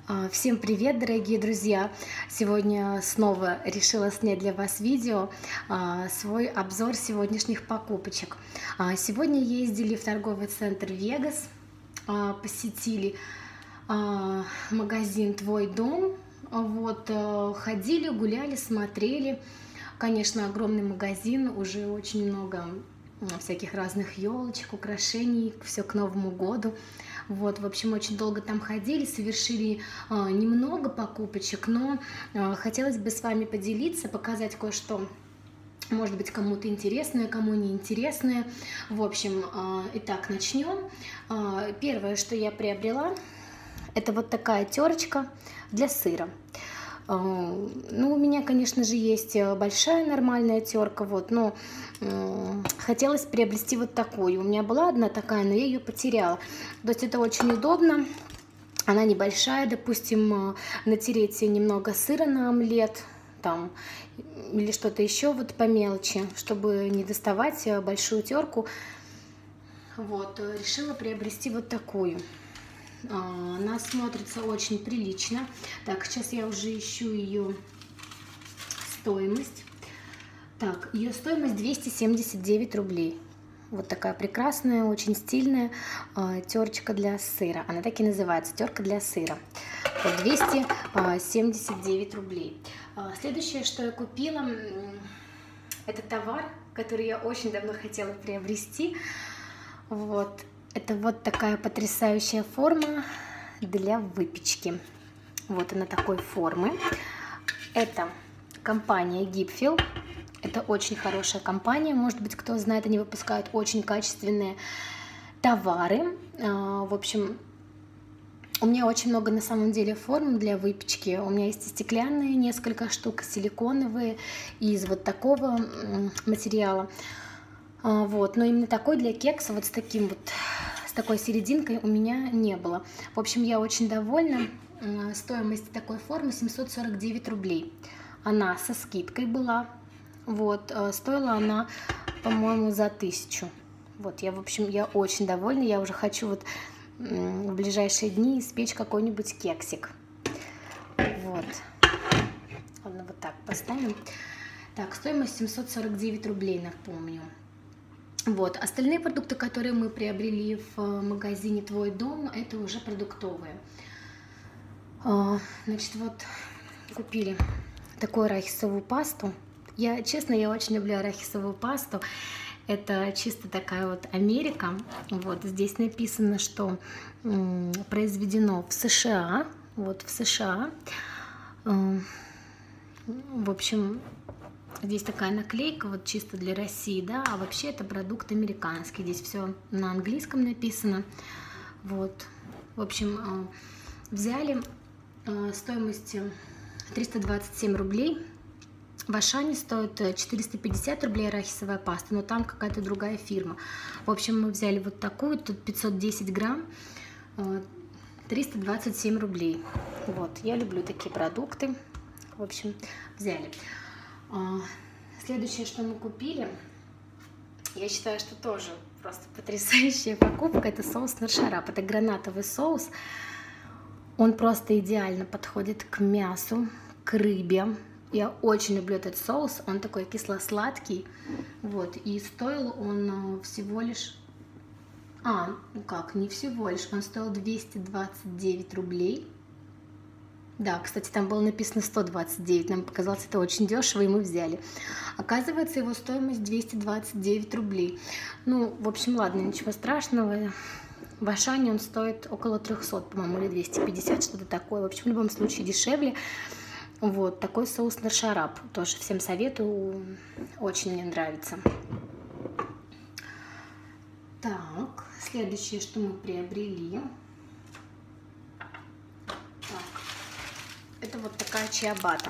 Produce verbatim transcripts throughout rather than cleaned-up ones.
А, Всем привет, дорогие друзья! Сегодня снова решила снять для вас видео, а, свой обзор сегодняшних покупочек. А, Сегодня ездили в торговый центр Вегас, а, посетили а, магазин «Твой дом». Вот, а, ходили, гуляли, смотрели. Конечно, огромный магазин, уже очень много м, всяких разных елочек, украшений, все к Новому году. Вот, в общем, очень долго там ходили, совершили а, немного покупочек, но а, хотелось бы с вами поделиться, показать кое-что, может быть, кому-то интересное, кому не интересное. В общем, а, итак, начнем. А, первое, что я приобрела, это вот такая терочка для сыра. Ну, у меня, конечно же, есть большая нормальная терка, вот, но э, хотелось приобрести вот такую. У меня была одна такая, но я ее потеряла. То есть это очень удобно. Она небольшая, допустим, натереть немного сыра на омлет, там, или что-то еще вот по мелочи, чтобы не доставать большую терку. Вот, решила приобрести вот такую. Она смотрится очень прилично. Так, сейчас я уже ищу ее стоимость. Так, ее стоимость двести семьдесят девять рублей. Вот такая прекрасная, очень стильная э, терочка для сыра. Она так и называется, терка для сыра. Вот двести семьдесят девять рублей. Следующее, что я купила, это товар, который я очень давно хотела приобрести. Вот. Это вот такая потрясающая форма для выпечки. Вот она такой формы. Это компания Gipfel. Это очень хорошая компания. Может быть, кто знает, они выпускают очень качественные товары. В общем, у меня очень много на самом деле форм для выпечки. У меня есть и стеклянные несколько штук, силиконовые, из вот такого материала. Вот, но именно такой для кекса, вот с таким вот, с такой серединкой у меня не было. В общем, я очень довольна. Стоимость такой формы семьсот сорок девять рублей. Она со скидкой была. Вот, стоила она, по-моему, за тысячу. Вот, я, в общем, я очень довольна. Я уже хочу вот в ближайшие дни испечь какой-нибудь кексик. Вот. Ладно, вот так поставим. Так, стоимость семьсот сорок девять рублей, напомню. Вот, остальные продукты, которые мы приобрели в магазине «Твой дом», это уже продуктовые. Значит, вот купили такую арахисовую пасту. Я, честно, я очень люблю арахисовую пасту. Это чисто такая вот Америка. Вот здесь написано, что м, произведено в США. Вот в США. В общем, здесь такая наклейка, вот чисто для России, да, а вообще это продукт американский. Здесь все на английском написано. Вот, в общем, взяли стоимостью триста двадцать семь рублей. В Ашане стоит четыреста пятьдесят рублей арахисовая паста, но там какая-то другая фирма. В общем, мы взяли вот такую, тут пятьсот десять грамм, триста двадцать семь рублей. Вот, я люблю такие продукты. В общем, взяли. Следующее, что мы купили, я считаю, что тоже просто потрясающая покупка, это соус наршарап. Это гранатовый соус. Он просто идеально подходит к мясу, к рыбе. Я очень люблю этот соус, он такой кисло-сладкий. Вот, и стоил он всего лишь... А, ну как, не всего лишь, он стоил двести двадцать девять рублей. Да, кстати, там было написано сто двадцать девять, нам показалось это очень дешево, и мы взяли. Оказывается, его стоимость двести двадцать девять рублей. Ну, в общем, ладно, ничего страшного. В Ашане он стоит около трехсот, по-моему, или двести пятьдесят, что-то такое. В общем, в любом случае дешевле. Вот, такой соус наршарап. Тоже всем советую, очень мне нравится. Так, следующее, что мы приобрели. Это вот такая чиабатта.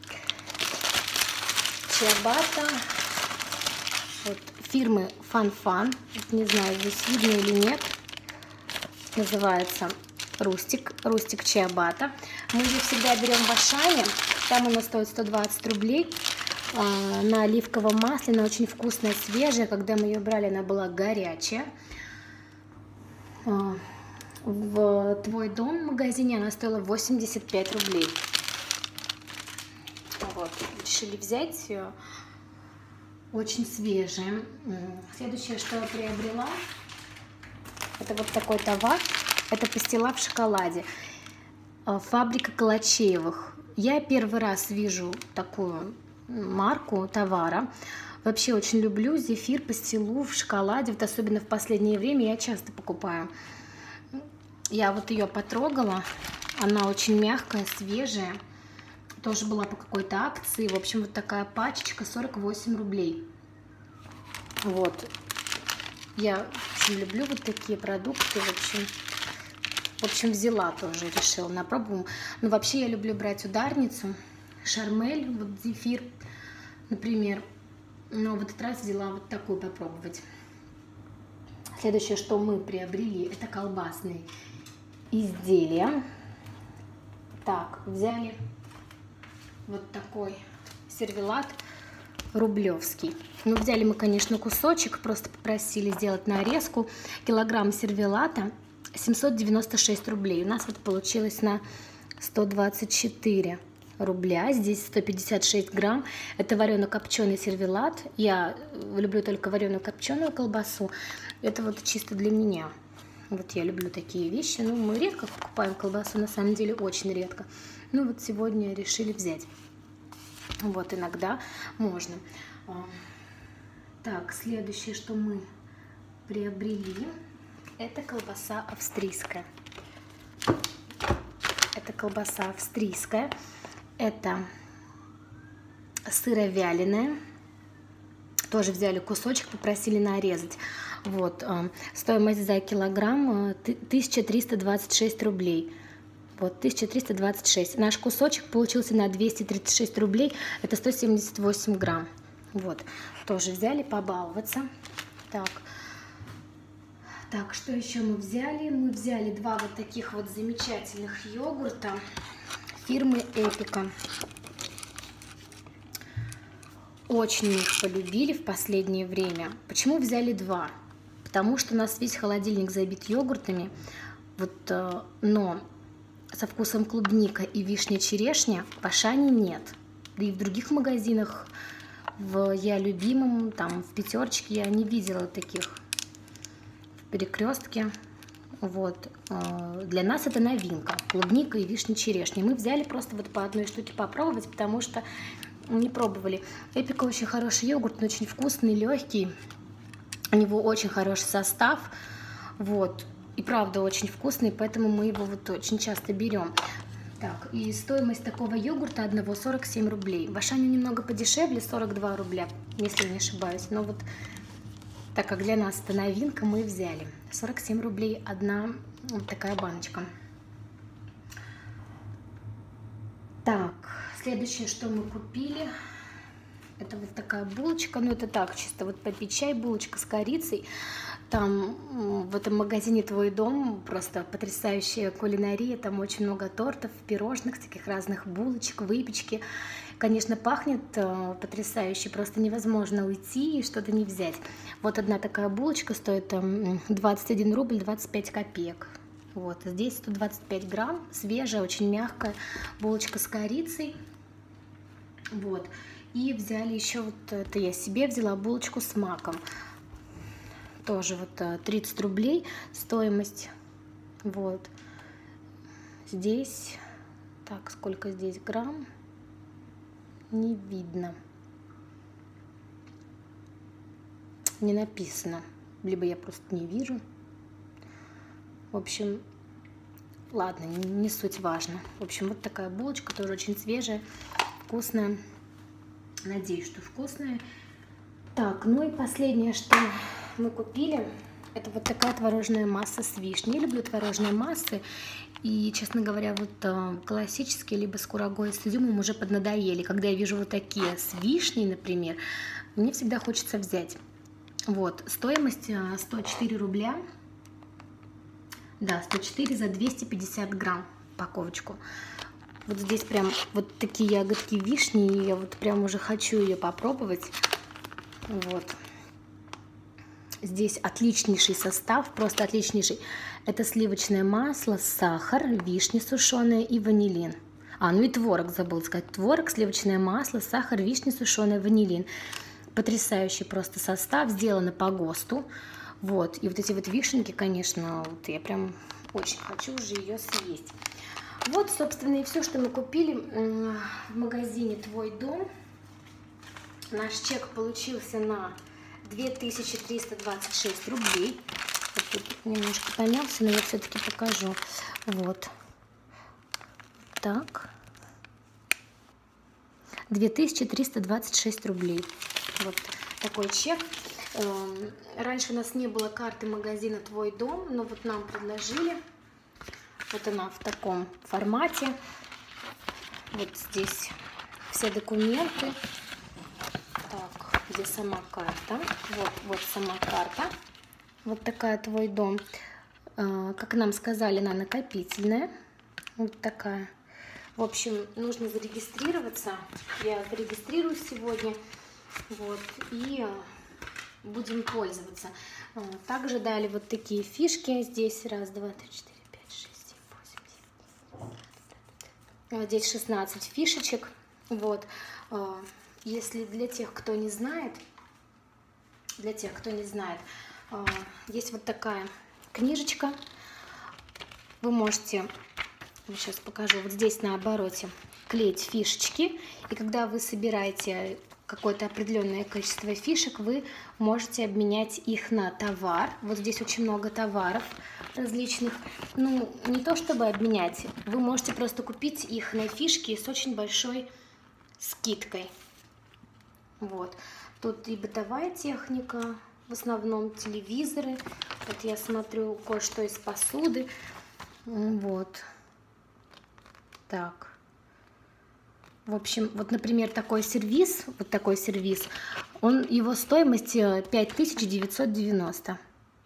Чиабатта вот, фирмы Фан-Фан. Не знаю, здесь видно или нет. Называется Рустик. Рустик чиабатта. Мы ее всегда берем в Ашане. Там она стоит сто двадцать рублей. На оливковом масле. Она очень вкусная, свежая. Когда мы ее брали, она была горячая. В «Твой дом» в магазине она стоила восемьдесят пять рублей. Вот, решили взять, очень свежие. Следующее, что я приобрела, это вот такой товар. Это пастила в шоколаде. Фабрика Колочеевых. Я первый раз вижу такую марку товара. Вообще очень люблю зефир, пастилу в шоколаде. Вот особенно в последнее время я часто покупаю. Я вот ее потрогала. Она очень мягкая, свежая. Тоже была по какой-то акции. В общем, вот такая пачечка, сорок восемь рублей. Вот. Я очень люблю вот такие продукты. В общем, в общем взяла тоже, решила на пробу. Ну, вообще я люблю брать ударницу. Шармель, вот зефир, например. Но в этот раз взяла вот такую попробовать. Следующее, что мы приобрели, это колбасные изделия. Так, взяли вот такой сервелат рублевский. Ну, взяли мы, конечно, кусочек, просто попросили сделать нарезку. Килограмм сервелата семьсот девяносто шесть рублей. У нас вот получилось на сто двадцать четыре рубля. Здесь сто пятьдесят шесть грамм. Это варено-копченый сервелат. Я люблю только варено-копченую колбасу. Это вот чисто для меня. Вот я люблю такие вещи. Ну, мы редко покупаем колбасу, на самом деле очень редко. Ну, вот сегодня решили взять. Вот, иногда можно. Так, следующее, что мы приобрели, это колбаса австрийская. Это колбаса австрийская. Это сыровяленая. Тоже взяли кусочек, попросили нарезать. Вот, стоимость за килограмм тысяча триста двадцать шесть рублей. Вот, тысяча триста двадцать шесть. Наш кусочек получился на двести тридцать шесть рублей. Это сто семьдесят восемь грамм. Вот, тоже взяли побаловаться. Так, так, что еще мы взяли? Мы взяли два вот таких вот замечательных йогурта фирмы Эпика. Очень их полюбили в последнее время. Почему взяли два? Потому что у нас весь холодильник забит йогуртами. Вот, но со вкусом клубника и вишня-черешня в Ашане нет. Да и в других магазинах, в Я Любимом, там в Пятерочке я не видела таких. В Перекрестке. Вот. Для нас это новинка. Клубника и вишня-черешня. Мы взяли просто вот по одной штуке попробовать, потому что не пробовали. Эпика очень хороший йогурт, он очень вкусный, легкий. У него очень хороший состав. Вот. И правда очень вкусный, поэтому мы его вот очень часто берем. Так, и стоимость такого йогурта одного сорок семь рублей. В Ашане немного подешевле, сорок два рубля, если не ошибаюсь. Но вот так как для нас это новинка, мы взяли. сорок семь рублей одна вот такая баночка. Так, следующее, что мы купили, это вот такая булочка. Ну, это так, чисто вот попить чай, булочка с корицей. Там в этом магазине «Твой дом» просто потрясающая кулинария. Там очень много тортов, пирожных, таких разных булочек, выпечки. Конечно, пахнет э, потрясающе, просто невозможно уйти и что-то не взять. Вот одна такая булочка стоит э, двадцать один рубль двадцать пять копеек. Вот, здесь сто двадцать пять грамм, свежая, очень мягкая булочка с корицей. Вот, и взяли еще, вот это я себе взяла, булочку с маком. Тоже вот тридцать рублей стоимость. Вот, здесь, так, сколько здесь грамм? Не видно. Не написано. Либо я просто не вижу. В общем, ладно, не суть важно. В общем, вот такая булочка, тоже очень свежая, вкусная. Надеюсь, что вкусная. Так, ну и последнее, что мы купили, это вот такая творожная масса с вишней. Я люблю творожные массы. И, честно говоря, вот э, классические, либо с курагой, с изюмом уже поднадоели. Когда я вижу вот такие с вишней, например, мне всегда хочется взять. Вот, стоимость э, сто четыре рубля. Да, сто четыре за двести пятьдесят грамм упаковочку. Вот здесь прям вот такие ягодки вишни, и я вот прям уже хочу ее попробовать. Вот. Здесь отличнейший состав, просто отличнейший. Это сливочное масло, сахар, вишня сушеная и ванилин. А, ну и творог, забыл сказать. Творог, сливочное масло, сахар, вишня сушеная, ванилин. Потрясающий просто состав, сделано по ГОСТу. Вот, и вот эти вот вишенки, конечно, вот я прям очень хочу уже ее съесть. Вот, собственно, и все, что мы купили в магазине «Твой дом». Наш чек получился на две тысячи триста двадцать шесть рублей. Вот тут немножко помялся, но я все-таки покажу. Вот. Так. две тысячи триста двадцать шесть рублей. Вот такой чек. Раньше у нас не было карты магазина «Твой дом», но вот нам предложили. Вот она в таком формате. Вот здесь все документы. Так, где сама карта? Вот, вот сама карта. Вот такая «Твой дом». Как нам сказали, она накопительная. Вот такая. В общем, нужно зарегистрироваться. Я зарегистрируюсь сегодня. Вот, и будем пользоваться. Также дали вот такие фишки. Здесь раз, два, три, четыре, пять, шесть, семь, восемь, девять. Здесь шестнадцать фишечек. Вот. Если для тех, кто не знает, для тех, кто не знает, есть вот такая книжечка. Вы можете, сейчас покажу, вот здесь на обороте клеить фишечки. И когда вы собираете какое-то определенное количество фишек, вы можете обменять их на товар. Вот здесь очень много товаров различных. Ну, не то чтобы обменять, вы можете просто купить их на фишки с очень большой скидкой. Вот. Тут и бытовая техника, в основном телевизоры. Вот я смотрю кое-что из посуды. Вот. Так. В общем, вот, например, такой сервиз, вот такой сервиз, он, его стоимость пять тысяч девятьсот девяносто.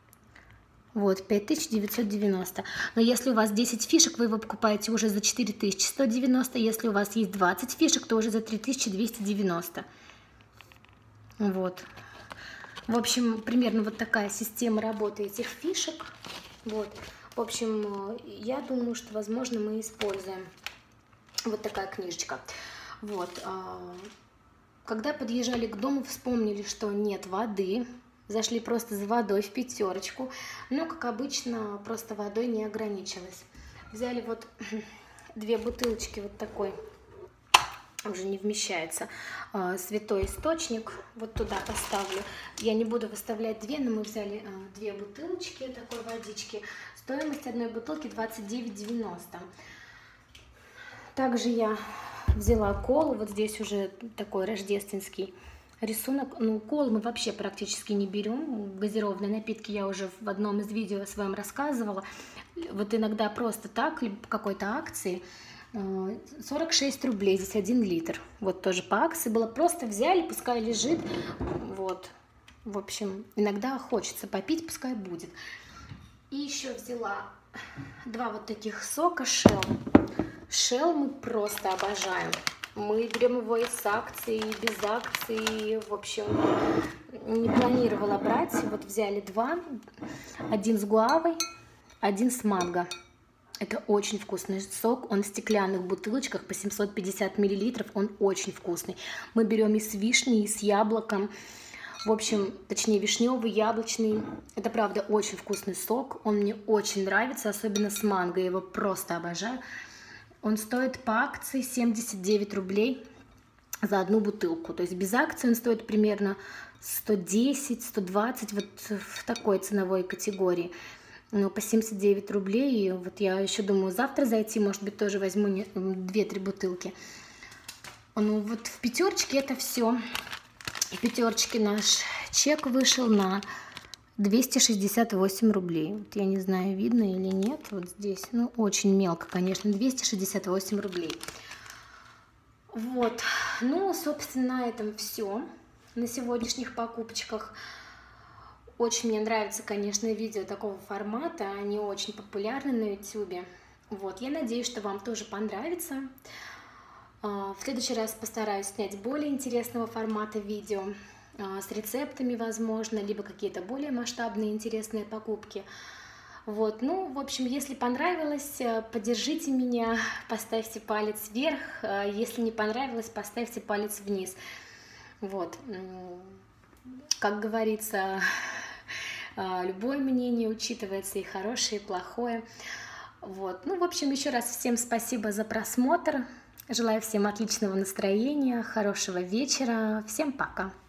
Вот, пять тысяч девятьсот девяносто. Но если у вас десять фишек, вы его покупаете уже за четыре тысячи сто девяносто. Если у вас есть двадцать фишек, то уже за три тысячи двести девяносто. Вот. В общем, примерно вот такая система работы этих фишек. Вот. В общем, я думаю, что, возможно, мы используем. Вот такая книжечка. Вот. Когда подъезжали к дому, вспомнили, что нет воды. Зашли просто за водой в пятерочку. Но, как обычно, просто водой не ограничилась. Взяли вот две бутылочки вот такой. Уже не вмещается. Святой источник. Вот туда поставлю. Я не буду выставлять две, но мы взяли две бутылочки такой водички. Стоимость одной бутылки двадцать девять девяносто. Также я взяла колу, вот здесь уже такой рождественский рисунок. Ну, колу мы вообще практически не берем. Газированные напитки я уже в одном из видео своем рассказывала. Вот иногда просто так, либо по какой-то акции. сорок шесть рублей, здесь один литр. Вот тоже по акции было. Просто взяли, пускай лежит. Вот. В общем, иногда хочется попить, пускай будет. И еще взяла два вот таких сока Shell. Shell мы просто обожаем. Мы берем его и с акцией, и без акции. В общем, не планировала брать. Вот взяли два. Один с гуавой, один с манго. Это очень вкусный сок. Он в стеклянных бутылочках по семьсот пятьдесят миллилитров. Он очень вкусный. Мы берем и с вишней, и с яблоком. В общем, точнее, вишневый, яблочный. Это, правда, очень вкусный сок. Он мне очень нравится, особенно с манго. Я его просто обожаю. Он стоит по акции семьдесят девять рублей за одну бутылку. То есть без акции он стоит примерно сто десять — сто двадцать, вот в такой ценовой категории. Но по семьдесят девять рублей. И вот я еще думаю завтра зайти, может быть, тоже возьму две-три бутылки. Ну вот в пятерочке это все. В пятерочке наш чек вышел на двести шестьдесят восемь рублей. Вот я не знаю, видно или нет. Вот здесь, ну, очень мелко, конечно, двести шестьдесят восемь рублей. Вот. Ну, собственно, на этом все. На сегодняшних покупочках. Очень мне нравится, конечно, видео такого формата. Они очень популярны на ютубе. Вот. Я надеюсь, что вам тоже понравится. В следующий раз постараюсь снять более интересного формата видео. с рецептами, возможно, либо какие-то более масштабные интересные покупки. Вот, ну, в общем, если понравилось, поддержите меня, поставьте палец вверх, если не понравилось, поставьте палец вниз. Вот, как говорится, любое мнение учитывается, и хорошее, и плохое. Вот, ну, в общем, еще раз всем спасибо за просмотр, желаю всем отличного настроения, хорошего вечера, всем пока!